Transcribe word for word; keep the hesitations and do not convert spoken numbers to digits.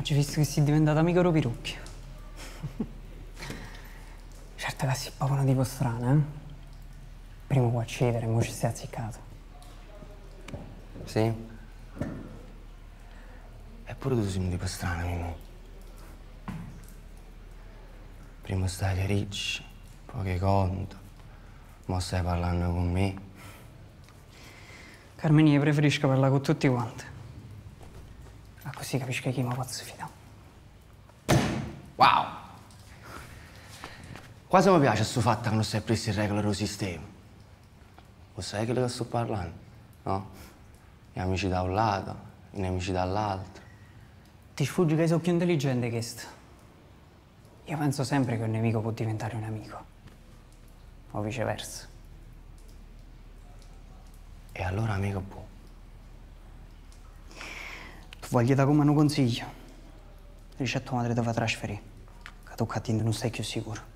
Oggi visto che sei diventato amico di Pirucchio. Certo che sei proprio una tipo strana, eh? Prima può accedere, mo ci stai azzeccato. Sì? Eppure tu sei un tipo strano, Mimmo. Prima stai che ricci, poi che conto, mo stai parlando con me. Carmeni, io preferisco parlare con tutti quanti. Ma così capisco chi mi posso fidare. Wow! Quasi mi piace questo fatto che non stai preso in regola del sistema. Lo sai che che sto parlando? No? Gli amici da un lato, i nemici dall'altro. Ti sfuggi che sei più intelligente che questo. Io penso sempre che un nemico può diventare un amico. O viceversa. E allora amico può. Tu voglio da come un consiglio. Dice a tua madre dove trasferire. Che tu a te non stai più sicuro.